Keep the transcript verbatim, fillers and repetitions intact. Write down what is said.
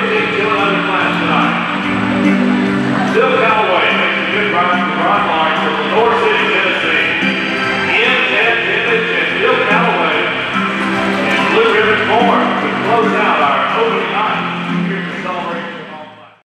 fifteen killing under class tonight. Still Callaway makes a good run from Ron Martin.